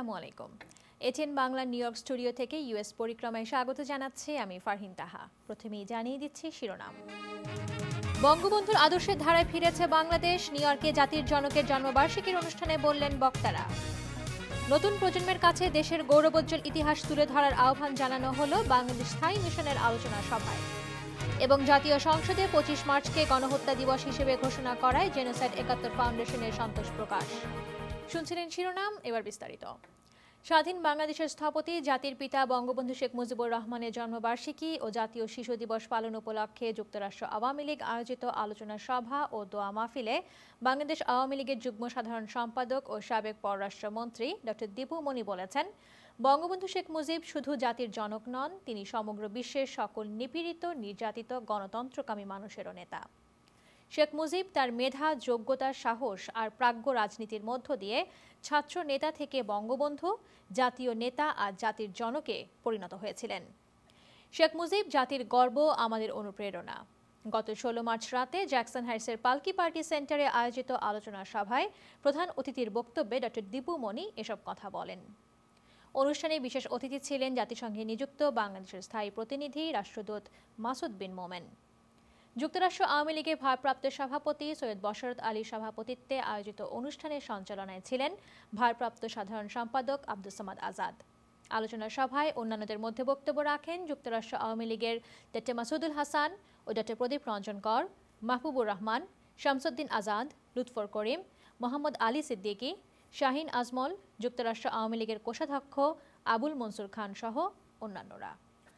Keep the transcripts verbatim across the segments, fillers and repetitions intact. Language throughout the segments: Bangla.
আসসালামু আলাইকুম। ATN Bangla New York studio থেকে ইউএস পরিক্রমায় স্বাগত জানাচ্ছি আমি ফারহিন তাহা। প্রথমেই জানিয়ে দিচ্ছি শিরোনাম। বঙ্গবন্ধুর আদর্শের ধারায় ফিরেছে বাংলাদেশ। নিউ ইয়র্কে জাতির জনকের জন্মবার্ষিকীর অনুষ্ঠানে বললেন বক্তারা। নতুন প্রজন্মের কাছে দেশের গৌরবোজ্জ্বল ইতিহাস তুলে ধরার আহ্বান জানানো হলো বাংলাদেশ স্থায়ী মিশনের আলোচনা সভায়। এবং জাতীয় সংসদে পঁচিশ মার্চকে গণহত্যা দিবস হিসেবে ঘোষণা করায় জেনোসাইড একাত্তর ফাউন্ডেশনের সন্তোষ প্রকাশ। শুনছিলেন শিরোনাম, এবার বিস্তারিত। স্বাধীন বাংলাদেশের স্থপতি জাতির পিতা বঙ্গবন্ধু শেখ মুজিবুর রহমানের জন্মবার্ষিকী ও জাতীয় শিশু দিবস পালন উপলক্ষে যুক্তরাষ্ট্র আওয়ামী লীগ আয়োজিত আলোচনা সভা ও দোয়া মাহফিলে বাংলাদেশ আওয়ামী লীগের যুগ্ম সাধারণ সম্পাদক ও সাবেক পররাষ্ট্রমন্ত্রী ডক্টর দীপু মনি বলেছেন, বঙ্গবন্ধু শেখ মুজিব শুধু জাতির জনক নন, তিনি সমগ্র বিশ্বের সকল নিপীড়িত নির্যাতিত গণতন্ত্রকামী মানুষেরও নেতা। শেখ মুজিব তার মেধা, যোগ্যতা, সাহস আর প্রাজ্ঞ রাজনীতির মধ্য দিয়ে ছাত্র নেতা থেকে বঙ্গবন্ধু জাতীয় নেতা আর জাতির জনকে পরিণত হয়েছিলেন। শেখ মুজিব জাতির গর্ব, আমাদের অনুপ্রেরণা। গত ষোলো মার্চ রাতে জ্যাকসন হাইটসের পালকি পার্টি সেন্টারে আয়োজিত আলোচনা সভায় প্রধান অতিথির বক্তব্যে ডক্টর দীপু মনি এসব কথা বলেন। অনুষ্ঠানে বিশেষ অতিথি ছিলেন জাতিসংঘে নিযুক্ত বাংলাদেশের স্থায়ী প্রতিনিধি রাষ্ট্রদূত মাসুদ বিন মোমেন। যুক্তরাষ্ট্র আওয়ামী লীগের ভারপ্রাপ্ত সভাপতি সৈয়দ বশরত আলীর সভাপতিত্বে আয়োজিত অনুষ্ঠানের সঞ্চালনায় ছিলেন ভারপ্রাপ্ত সাধারণ সম্পাদক আব্দুস সামাদ আজাদ। আলোচনা সভায় অন্যান্যদের মধ্যে বক্তব্য রাখেন যুক্তরাষ্ট্র আওয়ামী লীগের ডক্টর মাসুদুল হাসান ও ডক্টর প্রদীপ রঞ্জন কর, মাহবুবুর রহমান, শামসুদ্দিন আজাদ, লুৎফর করিম, মোহাম্মদ আলী সিদ্দিকী, শাহিন আজমল, যুক্তরাষ্ট্র আওয়ামী লীগের কোষাধ্যক্ষ আবুল মনসুর খান সহ অন্যান্যরা।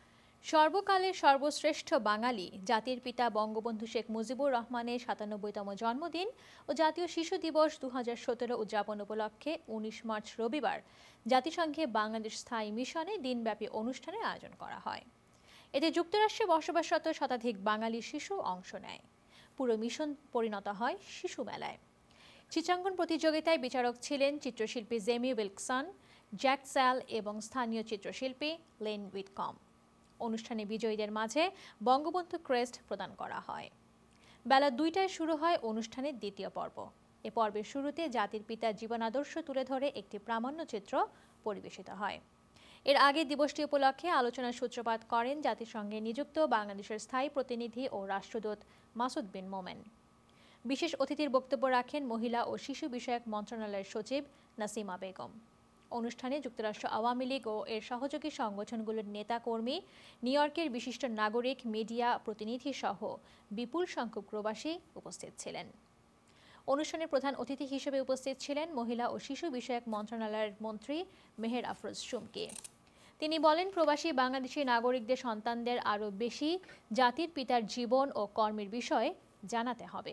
সর্বকালের সর্বশ্রেষ্ঠ বাঙালি জাতির পিতা বঙ্গবন্ধু শেখ মুজিবুর রহমানের সাতানব্বইতম জন্মদিন ও জাতীয় শিশু দিবস দু হাজার সতেরো উদযাপন উপলক্ষে উনিশ মার্চ রবিবার জাতিসংঘে বাংলাদেশ স্থায়ী মিশনে দিনব্যাপী অনুষ্ঠানের আয়োজন করা হয়। এতে যুক্তরাষ্ট্রে বসবাসরত শতাধিক বাঙালি শিশু অংশ নেয়। পুরো মিশন পরিণত হয় শিশু মেলায়। চিত্রাঙ্কন প্রতিযোগিতায় বিচারক ছিলেন চিত্রশিল্পী জেমি উইলকসন, জ্যাক স্যাল এবং স্থানীয় চিত্রশিল্পী লেন উইটকম। অনুষ্ঠানে বিজয়ীদের মাঝে বঙ্গবন্ধু ক্রেস্ট প্রদান করা হয়। বেলা দুইটায় শুরু হয় অনুষ্ঠানের দ্বিতীয় পর্ব। এ পর্বের শুরুতে জাতির পিতার জীবনাদর্শ তুলে ধরে একটি প্রামাণ্যচিত্র পরিবেশিত হয়। এর আগে দিবসটি উপলক্ষে আলোচনার সূত্রপাত করেন জাতিসংঘে নিযুক্ত বাংলাদেশের স্থায়ী প্রতিনিধি ও রাষ্ট্রদূত মাসুদ বিন মোমেন। বিশেষ অতিথির বক্তব্য রাখেন মহিলা ও শিশু বিষয়ক মন্ত্রণালয়ের সচিব নাসিমা বেগম। অনুষ্ঠানে যুক্তরাষ্ট্র আওয়ামী লীগ ও এর সহযোগী সংগঠনগুলোর নেতা কর্মী, নিউ ইয়র্কের বিশিষ্ট নাগরিক, মিডিয়া প্রতিনিধি সহ বিপুল সংখ্যক প্রবাসী উপস্থিত ছিলেন। অনুষ্ঠানে প্রধান অতিথি হিসেবে উপস্থিত ছিলেন মহিলা ও শিশু বিষয়ক মন্ত্রণালয়ের মন্ত্রী মেহের আফরোজ সুমকি। তিনি বলেন, প্রবাসী বাংলাদেশি নাগরিকদের সন্তানদের আরও বেশি জাতির পিতার জীবন ও কর্মের বিষয়ে জানাতে হবে।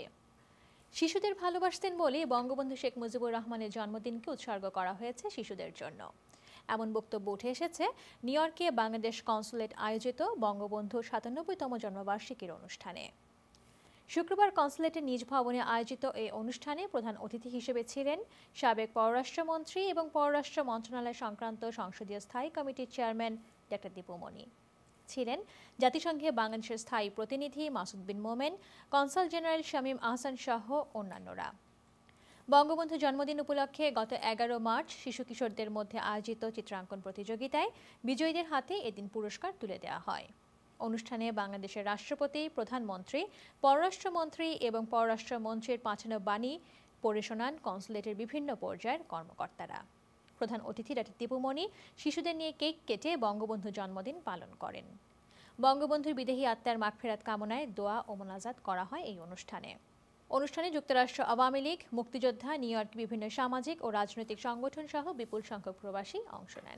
শিশুদের ভালোবাসতেন বলে বঙ্গবন্ধু শেখ মুজিবুর রহমানের জন্মদিনকে উৎসর্গ করা হয়েছে শিশুদের জন্য। এমন বক্তব্য উঠে এসেছে নিউ ইয়র্কে বাংলাদেশ কনসুলেট আয়োজিত বঙ্গবন্ধুর সাতানব্বইতম জন্মবার্ষিকীর অনুষ্ঠানে। শুক্রবার কনসুলেটের নিজ ভবনে আয়োজিত এই অনুষ্ঠানে প্রধান অতিথি হিসেবে ছিলেন সাবেক পররাষ্ট্রমন্ত্রী এবং পররাষ্ট্র মন্ত্রণালয় সংক্রান্ত সংসদীয় স্থায়ী কমিটির চেয়ারম্যান ডক্টর দীপু মনি। ছিলেন জাতিসংঘে বাংলাদেশের স্থায়ী প্রতিনিধি মাসুদ বিন মোমেন, কনসাল জেনারেল শামীম আহসান সহ অন্যান্যরা। বঙ্গবন্ধু জন্মদিন উপলক্ষে গত এগারো মার্চ শিশু কিশোরদের মধ্যে আয়োজিত চিত্রাঙ্কন প্রতিযোগিতায় বিজয়ীদের হাতে এদিন পুরস্কার তুলে দেওয়া হয়। অনুষ্ঠানে বাংলাদেশের রাষ্ট্রপতি, প্রধানমন্ত্রী, পররাষ্ট্রমন্ত্রী এবং পররাষ্ট্রমন্ত্রীর পাঠানো বাণী পড়ে শোনান কনসুলেটের বিভিন্ন পর্যায়ের কর্মকর্তারা। প্রধান অতিথি ডক্টর দীপু মনি শিশুদের নিয়ে কেক কেটে বঙ্গবন্ধু জন্মদিন পালন করেন। বঙ্গবন্ধুর বিদেহী আত্মার মাগফিরাত কামনায় দোয়া ও মোনাজাত করা হয় এই অনুষ্ঠানে। অনুষ্ঠানে যুক্তরাষ্ট্র আওয়ামী লীগ, মুক্তিযোদ্ধা, নিউ ইয়র্ক বিভিন্ন সামাজিক ও রাজনৈতিক সংগঠন সহ বিপুল সংখ্যক প্রবাসী অংশ নেন।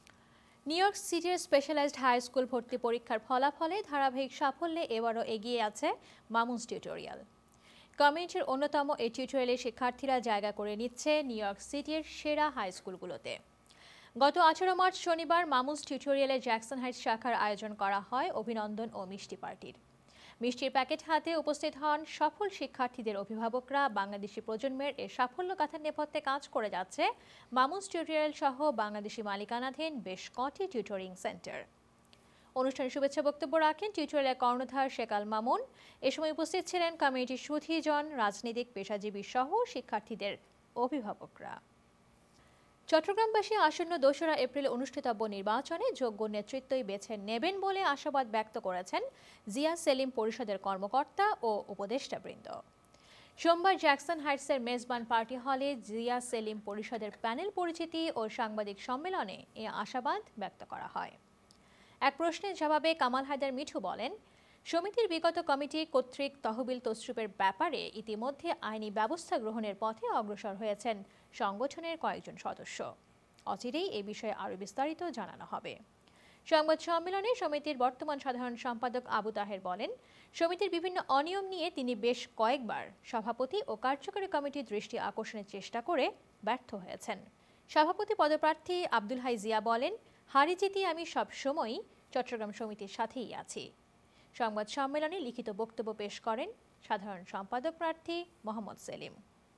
নিউ ইয়র্ক সিটির স্পেশালাইজড হাই স্কুল ভর্তি পরীক্ষার ফলাফলে ধারাবাহিক সাফল্যে এবারও এগিয়ে আছে মামুনস টিউটোরিয়াল। কমিউনিটির অন্যতম এই টিউটোরিয়ালে শিক্ষার্থীরা জায়গা করে নিচ্ছে নিউ ইয়র্ক সিটির সেরা হাই স্কুলগুলোতে। গত আঠারো মার্চ শনিবার মামুনস টিউটোরিয়ালে জ্যাকসন হাইটস শাখার আয়োজন করা হয় অভিনন্দন ও মিষ্টি পার্টির। মিষ্টির প্যাকেট হাতে উপস্থিত হন সফল শিক্ষার্থীদের অভিভাবকরা। বাংলাদেশি প্রজন্মের এ সাফল্য গাথার নেপথ্যে কাজ করে যাচ্ছে মামুনস টিউটোরিয়াল সহ বাংলাদেশি মালিকানাধীন বেশ কটি টিউটরিং সেন্টার। অনুষ্ঠানে শুভেচ্ছা বক্তব্য রাখেন টিউটোরিয়ালের কর্ণধার শেখ আল মামুন। এ সময় উপস্থিত ছিলেন কমিউনিটির সুধীজন, রাজনীতিক, পেশাজীবী সহ শিক্ষার্থীদের অভিভাবকরা। চট্টগ্রামবাসী আসন্ন দোসরা এপ্রিল অনুষ্ঠিতব্য নির্বাচনে যোগ্য নেতৃত্বই বেছে নেবেন বলে আশাবাদ ব্যক্ত করেছেন জিয়া সেলিম পরিষদের কর্মকর্তা ও উপদেষ্টাবৃন্দ। সোমবার জ্যাকসন হাইটসের মেজবান পার্টি হলে জিয়া সেলিম পরিষদের প্যানেল পরিচিতি ও সাংবাদিক সম্মেলনে এ আশাবাদ ব্যক্ত করা হয়। এক প্রশ্নের জবাবে কামাল হায়দার মিঠু বলেন, সমিতির বিগত কমিটি কর্তৃক তহবিল তসরুপের ব্যাপারে ইতিমধ্যে আইনি ব্যবস্থা গ্রহণের পথে অগ্রসর হয়েছেন সংগঠনের কয়েকজন সদস্য। অচিরেই এ বিষয়ে আরও বিস্তারিত জানানো হবে। সংবাদ সম্মেলনে সমিতির বর্তমান সাধারণ সম্পাদক আবু তাহের বলেন, সমিতির বিভিন্ন অনিয়ম নিয়ে তিনি বেশ কয়েকবার সভাপতি ও কার্যকরী কমিটির দৃষ্টি আকর্ষণের চেষ্টা করে ব্যর্থ হয়েছেন। সভাপতি পদপ্রার্থী আব্দুল হাই জিয়া বলেন, হারি জিতি আমি সবসময়ই চট্টগ্রাম সমিতির সাথেই আছি। সংবাদ সম্মেলনে লিখিত বক্তব্য পেশ করেন সাধারণ সম্পাদক প্রার্থী মোহাম্মদ সেলিম।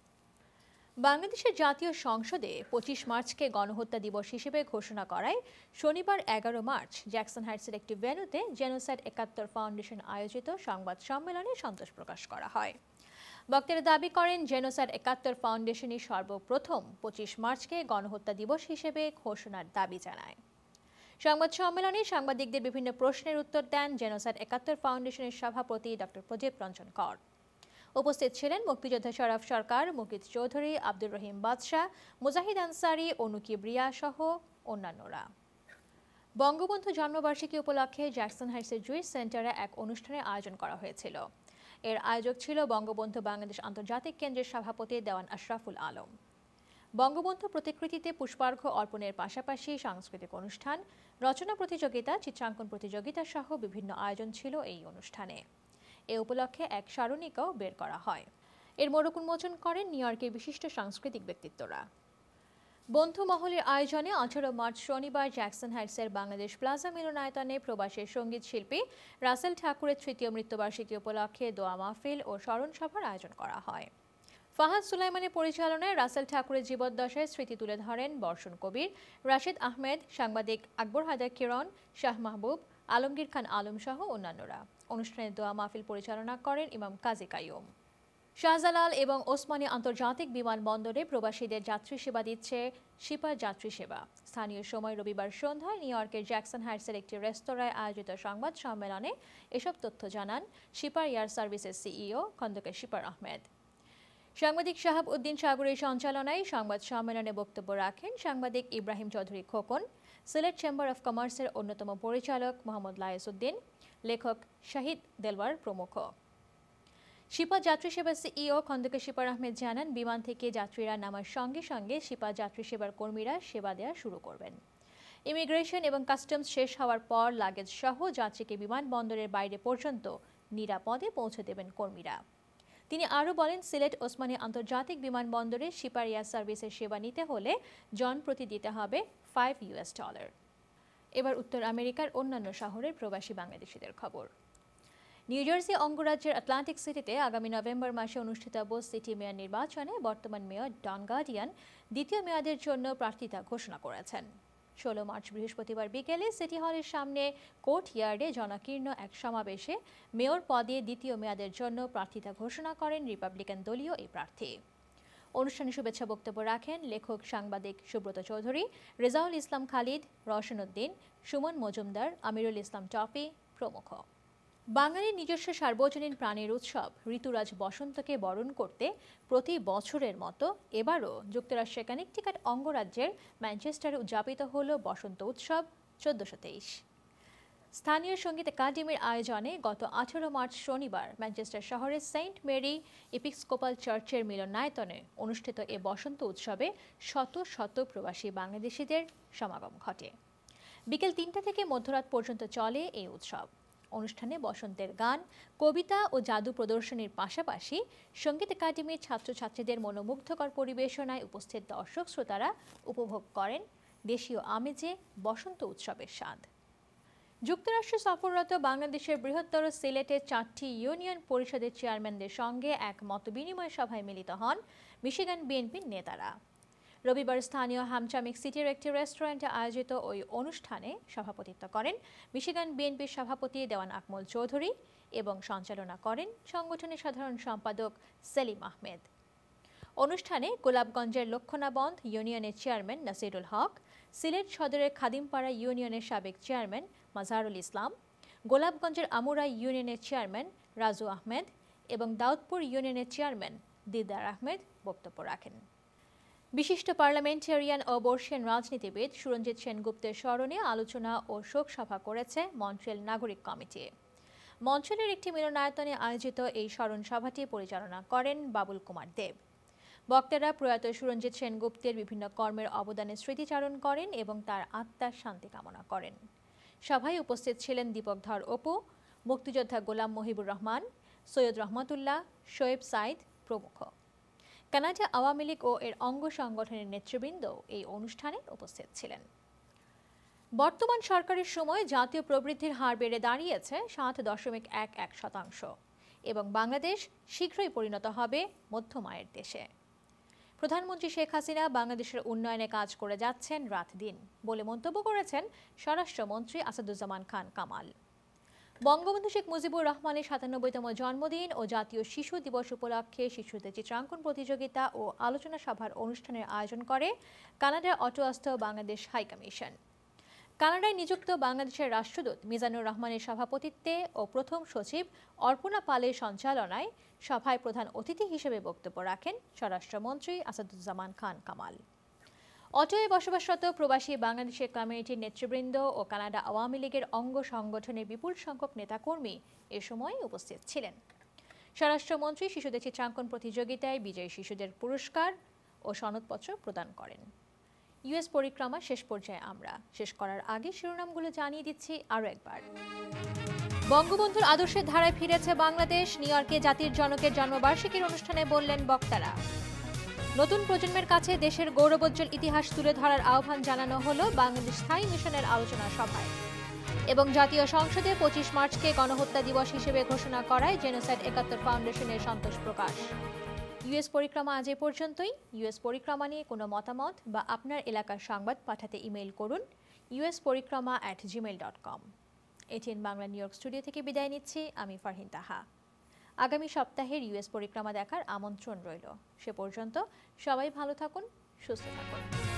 বাংলাদেশের জাতীয় সংসদে পঁচিশ মার্চকে গণহত্যা দিবস হিসেবে ঘোষণা করায় শনিবার এগারো মার্চ জ্যাকসন হাইটসের একটি ভেন্যুতে জেনোসাইড একাত্তর ফাউন্ডেশন আয়োজিত সংবাদ সম্মেলনে সন্তোষ প্রকাশ করা হয়। বক্তারা দাবি করেন, জেনোসাইড একাত্তর ফাউন্ডেশনই সর্বপ্রথম পঁচিশ মার্চকে গণহত্যা দিবস হিসেবে ঘোষণার দাবি জানায়। সংবাদ সম্মেলনে সাংবাদিকদের বিভিন্ন প্রশ্নের উত্তর দেন জেনোসাইড একাত্তর ফাউন্ডেশনের সভাপতি ডক্টর প্রদীপ রঞ্জন কর। উপস্থিত ছিলেন মুক্তিযোদ্ধা শরাফ সরকার, মুকিত চৌধুরী, আব্দুর রহিম বাদশাহ, মুজাহিদ আনসারি, অনু কিবরিয়া সহ অন্যান্যরা। বঙ্গবন্ধু জন্মবার্ষিকী উপলক্ষে জ্যাকসন হাইটসের জুইস সেন্টারে এক অনুষ্ঠানের আয়োজন করা হয়েছিল। এর আয়োজক ছিল বঙ্গবন্ধু বাংলাদেশ আন্তর্জাতিক কেন্দ্রের সভাপতি দেওয়ান আশরাফুল আলম। বঙ্গবন্ধু প্রতিকৃতিতে পুষ্পার্ঘ্য অর্পণের পাশাপাশি সাংস্কৃতিক অনুষ্ঠান, রচনা প্রতিযোগিতা, চিত্রাঙ্কন প্রতিযোগিতা সহ বিভিন্ন আয়োজন ছিল এই অনুষ্ঠানে। এ উপলক্ষে এক স্মারণিকাও বের করা হয়। এর মোড়ক উন্মোচন করেন নিউ ইয়র্কের বিশিষ্ট সাংস্কৃতিক ব্যক্তিত্বরা। বন্ধু মহলের আয়োজনে আঠারো মার্চ শনিবার জ্যাকসন হাইটসের বাংলাদেশ প্লাজা মিলনায়তনে প্রবাসী সঙ্গীত শিল্পী রাসেল ঠাকুরের তৃতীয় মৃত্যুবার্ষিকী উপলক্ষে দোয়া মাহফিল ও স্মরণ সভার আয়োজন করা হয়। ফাহাদ সুলাইমানের পরিচালনায় রাসেল ঠাকুরের জীবদ্দশায় স্মৃতি তুলে ধরেন বর্ষণ কবির, রাশিদ আহমেদ, সাংবাদিক আকবর হায়দার কিরণ, শাহ মাহবুব, আলমগীর খান আলম সহ অন্যান্যরা। অনুষ্ঠানে দোয়া মাহফিল পরিচালনা করেন ইমাম কাজী কাইয়ুম। শাহজালাল এবং ওসমানী আন্তর্জাতিক বিমানবন্দরে প্রবাসীদের যাত্রী সেবা দিচ্ছে শিপা যাত্রী সেবা। স্থানীয় সময় রবিবার সন্ধ্যায় নিউ ইয়র্কের জ্যাকসন হাইটসের একটি রেস্তোরাঁয় আয়োজিত সংবাদ সম্মেলনে এসব তথ্য জানান শিপার এয়ার সার্ভিসের সিইও খন্দকার শিপার আহমেদ। সাংবাদিক শাহাব উদ্দিন সাগরের সঞ্চালনায় সংবাদ সম্মেলনে বক্তব্য রাখেন সাংবাদিক ইব্রাহিম চৌধুরী খোকন, সিলেট চেম্বার অব কমার্সের অন্যতম পরিচালক মোহাম্মদ লায়েস উদ্দিন, লেখক শাহিদ দেলওয়ার প্রমুখ। শিপা যাত্রী সেবা সিইও খন্দকার শিপার আহমেদ জানান, বিমান থেকে যাত্রীরা নামার সঙ্গে সঙ্গে শিপা যাত্রী সেবার কর্মীরা সেবা দেওয়া শুরু করবেন। ইমিগ্রেশন এবং কাস্টমস শেষ হওয়ার পর লাগেজ সহ যাত্রীকে বিমানবন্দরের বাইরে পর্যন্ত নিরাপদে পৌঁছে দেবেন কর্মীরা। তিনি আরও বলেন, সিলেট ওসমানী আন্তর্জাতিক বিমানবন্দরে শিপার এয়ার সার্ভিসের সেবা নিতে হলে জনপ্রতি দিতে হবে ফাইভ ইউএস ডলার। এবার উত্তর আমেরিকার অন্যান্য শহরের প্রবাসী বাংলাদেশিদের খবর। নিউ জার্সি অঙ্গরাজ্যের আটলান্টিক সিটিতে আগামী নভেম্বর মাসে অনুষ্ঠিতব্য সিটি মেয়র নির্বাচনে বর্তমান মেয়র ডন গার্ডিয়ান দ্বিতীয় মেয়াদের জন্য প্রার্থিতা ঘোষণা করেছেন। ষোলো মার্চ বৃহস্পতিবার বিকেলে সিটি হলের সামনে কোর্ট ইয়ার্ডে জনাকীর্ণ এক সমাবেশে মেয়র পদে দ্বিতীয় মেয়াদের জন্য প্রার্থিতা ঘোষণা করেন রিপাবলিকান দলীয় এই প্রার্থী। অনুষ্ঠানে শুভেচ্ছা বক্তব্য রাখেন লেখক সাংবাদিক সুব্রত চৌধুরী, রেজাউল ইসলাম খালিদ, রওশন উদ্দিন, সুমন মজুমদার, আমিরুল ইসলাম টপি প্রমুখ। বাঙালির নিজস্ব সার্বজনীন প্রাণের উৎসব ঋতুরাজ বসন্তকে বরণ করতে প্রতি বছরের মতো এবারও যুক্তরাষ্ট্রের কানেকটিকাট অঙ্গরাজ্যের ম্যানচেস্টারে উদযাপিত হল বসন্ত উৎসব চোদ্দশো তেইশ। স্থানীয় সঙ্গীত একাডেমির আয়োজনে গত আঠারো মার্চ শনিবার ম্যানচেস্টার শহরের সেন্ট মেরি এপিস্কোপাল চার্চের মিলনায়তনে অনুষ্ঠিত এ বসন্ত উৎসবে শত শত প্রবাসী বাংলাদেশিদের সমাগম ঘটে। বিকেল তিনটা থেকে মধ্যরাত পর্যন্ত চলে এই উৎসব। অনুষ্ঠানে বসন্তের গান, কবিতা ও জাদু প্রদর্শনীর পাশাপাশি সঙ্গীত একাডেমির ছাত্রছাত্রীদের মনোমুগ্ধকর পরিবেশনায় উপস্থিত দর্শক শ্রোতারা উপভোগ করেন দেশীয় আমেজে বসন্ত উৎসবের স্বাদ। যুক্তরাষ্ট্র সফররত বাংলাদেশের বৃহত্তর সিলেটের চারটি ইউনিয়ন পরিষদের চেয়ারম্যানদের সঙ্গে এক মতবিনিময় সভায় মিলিত হন মিশিগান বিএনপির নেতারা। রবিবার স্থানীয় হামচামিক সিটির একটি রেস্টুরেন্টে আয়োজিত ওই অনুষ্ঠানে সভাপতিত্ব করেন মিশিগান বিএনপির সভাপতি দেওয়ান আকমল চৌধুরী এবং সঞ্চালনা করেন সংগঠনের সাধারণ সম্পাদক সেলিম আহমেদ। অনুষ্ঠানে গোলাপগঞ্জের লক্ষণাবন্ধ ইউনিয়নের চেয়ারম্যান নাসিরুল হক, সিলেট সদরের খাদিমপাড়া ইউনিয়নের সাবেক চেয়ারম্যান মাজাহারুল ইসলাম, গোলাপগঞ্জের আমুরা ইউনিয়নের চেয়ারম্যান রাজু আহমেদ এবং দাউদপুর ইউনিয়নের চেয়ারম্যান দিদার আহমেদ বক্তব্য রাখেন। বিশিষ্ট পার্লামেন্টারিয়ান ও বর্ষিয়ান রাজনীতিবিদ সুরঞ্জিত সেনগুপ্তের স্মরণে আলোচনা ও শোক সভা করেছে মন্ট্রিয়াল নাগরিক কমিটি। মন্ট্রিয়ালের একটি মিলনায়তনে আয়োজিত এই স্মরণ সভাটি পরিচালনা করেন বাবুল কুমার দেব। বক্তারা প্রয়াত সুরঞ্জিত সেনগুপ্তের বিভিন্ন কর্মের অবদানের স্মৃতিচারণ করেন এবং তার আত্মার শান্তি কামনা করেন। সভায় উপস্থিত ছিলেন দীপক ধর অপু, মুক্তিযোদ্ধা গোলাম মহিবুর রহমান, সৈয়দ রহমতুল্লাহ, শোয়েব সাইদ প্রমুখ। কানাডা আওয়ামী লীগ ও এর অঙ্গ সংগঠনের নেতৃবৃন্দ এই অনুষ্ঠানে উপস্থিত ছিলেন। বর্তমান সরকারের সময় জাতীয় প্রবৃদ্ধির হার বেড়ে দাঁড়িয়েছে সাত দশমিক এক এক শতাংশ এবং বাংলাদেশ শীঘ্রই পরিণত হবে মধ্যম আয়ের দেশে। প্রধানমন্ত্রী শেখ হাসিনা বাংলাদেশের উন্নয়নে কাজ করে যাচ্ছেন রাত দিন বলে মন্তব্য করেছেন স্বরাষ্ট্রমন্ত্রী আসাদুজ্জামান খান কামাল। বঙ্গবন্ধু শেখ মুজিবুর রহমানের সাতানব্বইতম জন্মদিন ও জাতীয় শিশু দিবস উপলক্ষে শিশুদের চিত্রাঙ্কন প্রতিযোগিতা ও আলোচনা সভার অনুষ্ঠানের আয়োজন করে কানাডার অটোয়াস্থ বাংলাদেশ হাইকমিশন। কানাডায় নিযুক্ত বাংলাদেশের রাষ্ট্রদূত মিজানুর রহমানের সভাপতিত্বে ও প্রথম সচিব অর্পণা পালের সঞ্চালনায় সভায় প্রধান অতিথি হিসেবে বক্তব্য রাখেন স্বরাষ্ট্রমন্ত্রী আসাদুজ্জামান খান কামাল। অটোয়ে বসবাসরত প্রবাসী বাংলাদেশের কমিউনিটির নেতৃবৃন্দ ও কানাডা আওয়ামী লীগের অঙ্গ সংগঠনের বিপুল সংখ্যক নেতাকর্মী এ সময় উপস্থিত ছিলেন। স্বরাষ্ট্রমন্ত্রী শিশুদের চিত্রাঙ্কন প্রতিযোগিতায় বিজয়ী শিশুদের পুরস্কার ও সনদপত্র প্রদান করেন। ইউএস পরিক্রমা শেষ পর্যায়ে আমরা শেষ করার আগে শিরোনামগুলো জানিয়ে দিচ্ছি আরও একবার। বঙ্গবন্ধুর আদর্শের ধারায় ফিরেছে বাংলাদেশ, নিউ ইয়র্কে জাতির জনকের জন্মবার্ষিকীর অনুষ্ঠানে বললেন বক্তারা। নতুন প্রজন্মের কাছে দেশের গৌরবোজ্জ্বল ইতিহাস তুলে ধরার আহ্বান জানানো হলো বাংলাদেশ স্থায়ী মিশনের আলোচনা সভায়। এবং জাতীয় সংসদে পঁচিশ মার্চকে গণহত্যা দিবস হিসেবে ঘোষণা করায় জেনোসাইড একাত্তর ফাউন্ডেশনের সন্তোষ প্রকাশ। ইউএস পরিক্রমা আজ এ পর্যন্তই। ইউএস পরিক্রমা নিয়ে কোনো মতামত বা আপনার এলাকার সংবাদ পাঠাতে ইমেইল করুন US Parikrama at Gmail dot com. ATN Bangla New York studio থেকে বিদায় নিচ্ছি আমি ফারহিন তাহা। আগামী সপ্তাহের ইউএস পরিক্রমা দেখার আমন্ত্রণ রইল। সে পর্যন্ত সবাই ভালো থাকুন, সুস্থ থাকুন।